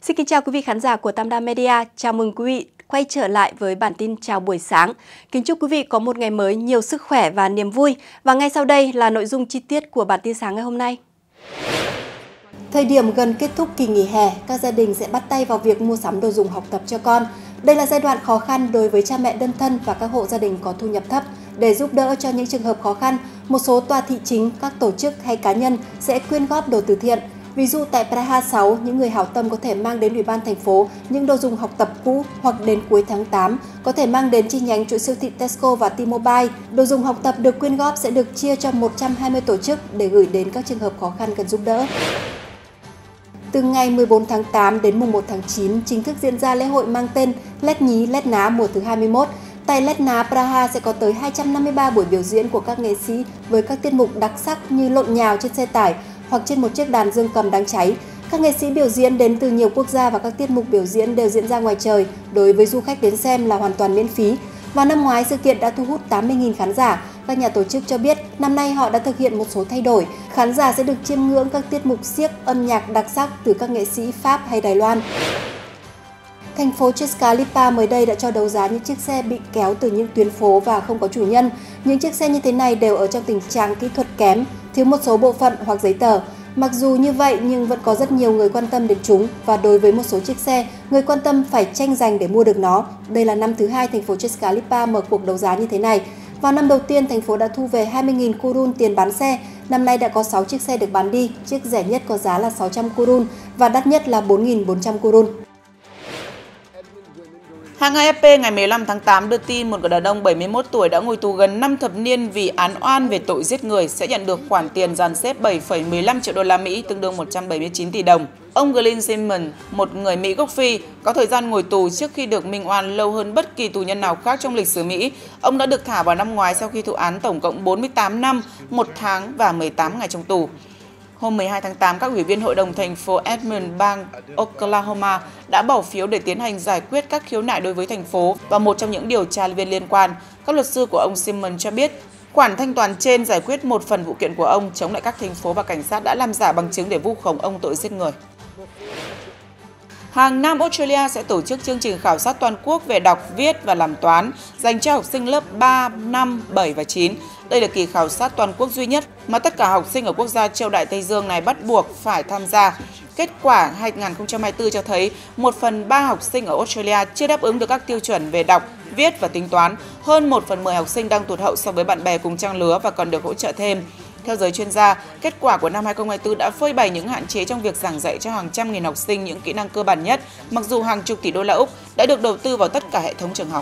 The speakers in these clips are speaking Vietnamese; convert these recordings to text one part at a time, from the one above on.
Xin kính chào quý vị khán giả của Tam Đa Media. Chào mừng quý vị quay trở lại với bản tin chào buổi sáng. Kính chúc quý vị có một ngày mới nhiều sức khỏe và niềm vui. Và ngay sau đây là nội dung chi tiết của bản tin sáng ngày hôm nay. Thời điểm gần kết thúc kỳ nghỉ hè, các gia đình sẽ bắt tay vào việc mua sắm đồ dùng học tập cho con. Đây là giai đoạn khó khăn đối với cha mẹ đơn thân và các hộ gia đình có thu nhập thấp. Để giúp đỡ cho những trường hợp khó khăn, một số tòa thị chính, các tổ chức hay cá nhân sẽ quyên góp đồ từ thiện. Ví dụ tại Praha 6, những người hảo tâm có thể mang đến Ủy ban thành phố những đồ dùng học tập cũ, hoặc đến cuối tháng 8 có thể mang đến chi nhánh chuỗi siêu thị Tesco và T-Mobile. Đồ dùng học tập được quyên góp sẽ được chia cho 120 tổ chức để gửi đến các trường hợp khó khăn cần giúp đỡ. Từ ngày 14 tháng 8 đến mùng 1 tháng 9, chính thức diễn ra lễ hội mang tên Let Nhí Let Ná mùa thứ 21. Tại Let Ná Praha sẽ có tới 253 buổi biểu diễn của các nghệ sĩ với các tiết mục đặc sắc như lộn nhào trên xe tải hoặc trên một chiếc đàn dương cầm đang cháy. Các nghệ sĩ biểu diễn đến từ nhiều quốc gia và các tiết mục biểu diễn đều diễn ra ngoài trời. Đối với du khách đến xem là hoàn toàn miễn phí. Và năm ngoái, sự kiện đã thu hút 80.000 khán giả. Các nhà tổ chức cho biết năm nay họ đã thực hiện một số thay đổi. Khán giả sẽ được chiêm ngưỡng các tiết mục xiếc âm nhạc đặc sắc từ các nghệ sĩ Pháp hay Đài Loan. Thành phố Česká Lípa mới đây đã cho đấu giá những chiếc xe bị kéo từ những tuyến phố và không có chủ nhân. Những chiếc xe như thế này đều ở trong tình trạng kỹ thuật kém, thiếu một số bộ phận hoặc giấy tờ. Mặc dù như vậy nhưng vẫn có rất nhiều người quan tâm đến chúng, và đối với một số chiếc xe, người quan tâm phải tranh giành để mua được nó. Đây là năm thứ hai thành phố Česká Lípa mở cuộc đấu giá như thế này. Vào năm đầu tiên, thành phố đã thu về 20.000 korun tiền bán xe. Năm nay đã có 6 chiếc xe được bán đi, chiếc rẻ nhất có giá là 600 korun và đắt nhất là 4.400 korun. Hãng AFP ngày 15 tháng 8 đưa tin một người đàn ông 71 tuổi đã ngồi tù gần 5 thập niên vì án oan về tội giết người sẽ nhận được khoản tiền dàn xếp 7,15 triệu đô la Mỹ, tương đương 179 tỷ đồng. Ông Glenn Simmons, một người Mỹ gốc Phi, có thời gian ngồi tù trước khi được minh oan lâu hơn bất kỳ tù nhân nào khác trong lịch sử Mỹ. Ông đã được thả vào năm ngoái sau khi thụ án tổng cộng 48 năm, 1 tháng và 18 ngày trong tù. Hôm 12 tháng 8, các ủy viên Hội đồng thành phố Edmond, bang Oklahoma đã bỏ phiếu để tiến hành giải quyết các khiếu nại đối với thành phố và một trong những điều tra viên liên quan. Các luật sư của ông Simmons cho biết, khoản thanh toán trên giải quyết một phần vụ kiện của ông chống lại các thành phố và cảnh sát đã làm giả bằng chứng để vu khống ông tội giết người. Hàng năm, Australia sẽ tổ chức chương trình khảo sát toàn quốc về đọc, viết và làm toán dành cho học sinh lớp 3, 5, 7 và 9. Đây là kỳ khảo sát toàn quốc duy nhất mà tất cả học sinh ở quốc gia châu Đại Tây Dương này bắt buộc phải tham gia. Kết quả 2024 cho thấy 1/3 học sinh ở Australia chưa đáp ứng được các tiêu chuẩn về đọc, viết và tính toán. Hơn 1/10 học sinh đang tụt hậu so với bạn bè cùng trang lứa và còn được hỗ trợ thêm. Theo giới chuyên gia, kết quả của năm 2024 đã phơi bày những hạn chế trong việc giảng dạy cho hàng trăm nghìn học sinh những kỹ năng cơ bản nhất, mặc dù hàng chục tỷ đô la Úc đã được đầu tư vào tất cả hệ thống trường học.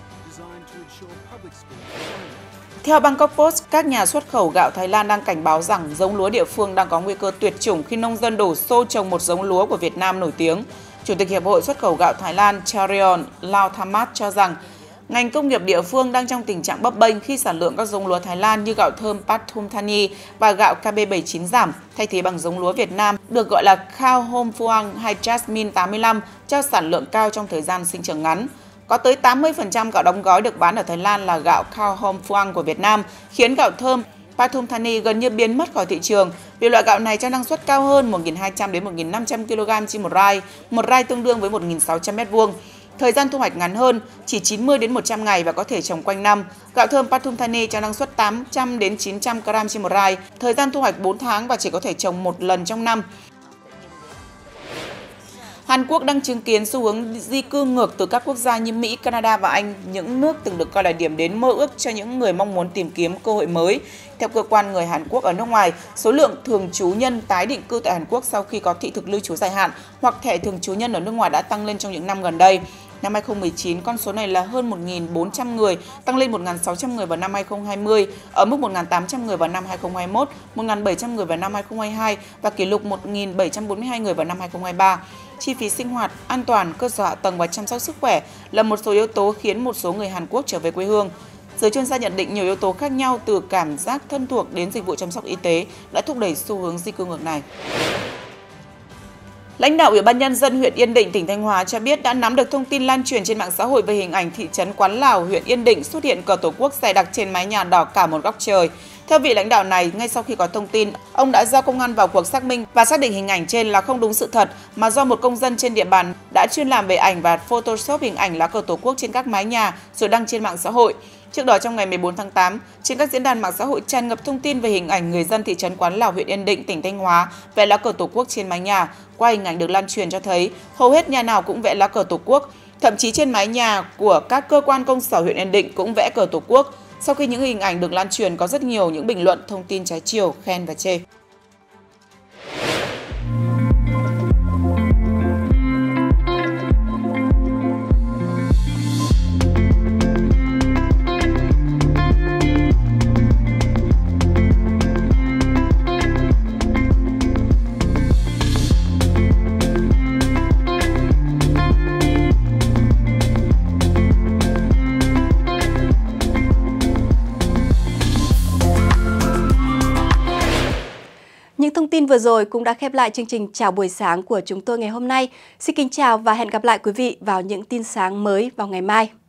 Theo Bangkok Post, các nhà xuất khẩu gạo Thái Lan đang cảnh báo rằng giống lúa địa phương đang có nguy cơ tuyệt chủng khi nông dân đổ xô trồng một giống lúa của Việt Nam nổi tiếng. Chủ tịch Hiệp hội xuất khẩu gạo Thái Lan Charion Lauthamat cho rằng ngành công nghiệp địa phương đang trong tình trạng bấp bênh khi sản lượng các giống lúa Thái Lan như gạo thơm Pathum Thani và gạo KB79 giảm, thay thế bằng giống lúa Việt Nam được gọi là Khao Hom Phuong hay Jasmine 85 cho sản lượng cao trong thời gian sinh trưởng ngắn. Có tới 80% gạo đóng gói được bán ở Thái Lan là gạo Khao Hom Phuong của Việt Nam, khiến gạo thơm Pathum Thani gần như biến mất khỏi thị trường vì loại gạo này cho năng suất cao hơn 1.200 đến 1.500 kg trên một rai tương đương với 1.600 m². Thời gian thu hoạch ngắn hơn, chỉ 90 đến 100 ngày và có thể trồng quanh năm. Gạo thơm Pathum Thani cho năng suất 800 đến 900 g trên một rai, thời gian thu hoạch 4 tháng và chỉ có thể trồng một lần trong năm. Hàn Quốc đang chứng kiến xu hướng di cư ngược từ các quốc gia như Mỹ, Canada và Anh, những nước từng được coi là điểm đến mơ ước cho những người mong muốn tìm kiếm cơ hội mới. Theo cơ quan người Hàn Quốc ở nước ngoài, số lượng thường trú nhân tái định cư tại Hàn Quốc sau khi có thị thực lưu trú dài hạn hoặc thẻ thường trú nhân ở nước ngoài đã tăng lên trong những năm gần đây. Năm 2019, con số này là hơn 1.400 người, tăng lên 1.600 người vào năm 2020, ở mức 1.800 người vào năm 2021, 1.700 người vào năm 2022 và kỷ lục 1.742 người vào năm 2023. Chi phí sinh hoạt, an toàn, cơ sở hạ tầng và chăm sóc sức khỏe là một số yếu tố khiến một số người Hàn Quốc trở về quê hương. Giới chuyên gia nhận định nhiều yếu tố khác nhau từ cảm giác thân thuộc đến dịch vụ chăm sóc y tế đã thúc đẩy xu hướng di cư ngược này. Lãnh đạo Ủy ban Nhân dân huyện Yên Định, tỉnh Thanh Hóa cho biết đã nắm được thông tin lan truyền trên mạng xã hội về hình ảnh thị trấn Quán Lào, huyện Yên Định xuất hiện cờ Tổ quốc dày đặc trên mái nhà đỏ cả một góc trời. Theo vị lãnh đạo này, ngay sau khi có thông tin, ông đã giao công an vào cuộc xác minh và xác định hình ảnh trên là không đúng sự thật mà do một công dân trên địa bàn đã chuyên làm về ảnh và Photoshop hình ảnh lá cờ Tổ quốc trên các mái nhà rồi đăng trên mạng xã hội. Trước đó, trong ngày 14 tháng 8, trên các diễn đàn mạng xã hội tràn ngập thông tin về hình ảnh người dân thị trấn Quán Lào, huyện Yên Định, tỉnh Thanh Hóa vẽ lá cờ Tổ quốc trên mái nhà. Qua hình ảnh được lan truyền cho thấy, hầu hết nhà nào cũng vẽ lá cờ Tổ quốc. Thậm chí trên mái nhà của các cơ quan công sở huyện Yên Định cũng vẽ cờ Tổ quốc. Sau khi những hình ảnh được lan truyền, có rất nhiều những bình luận, thông tin trái chiều, khen và chê. Những thông tin vừa rồi cũng đã khép lại chương trình Chào buổi sáng của chúng tôi ngày hôm nay. Xin kính chào và hẹn gặp lại quý vị vào những tin sáng mới vào ngày mai.